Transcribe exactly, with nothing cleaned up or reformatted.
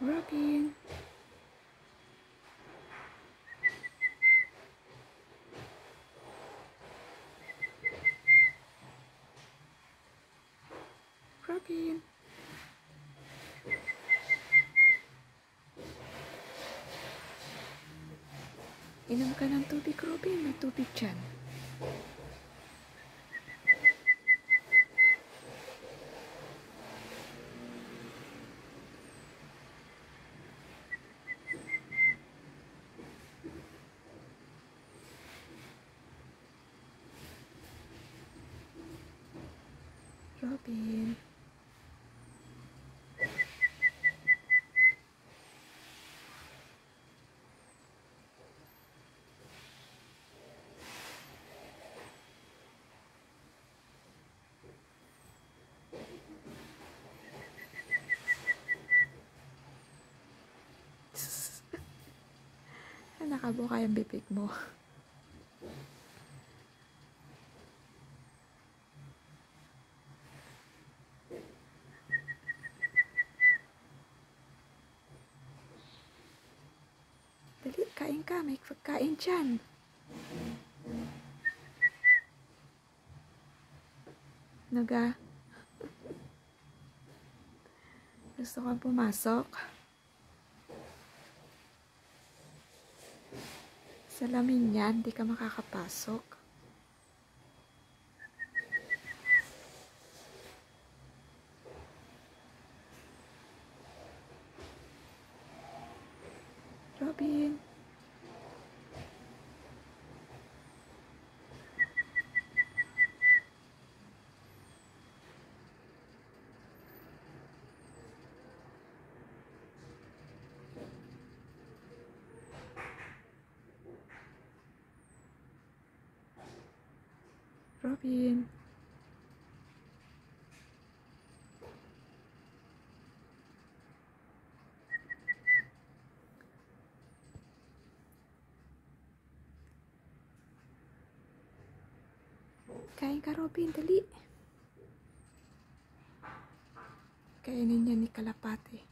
Robin. Robin. Inom ka ng tubig, Robin. May tubig dyan. Robin. Nakabuka yung bibig mo. Dali, kain ka. May pagkain dyan. Naga. Gusto kang pumasok? Salamin yan, di ka makakapasok. Robin. Robin. Kain ka, Robin. Dali. Kainin niya ni Kalapate.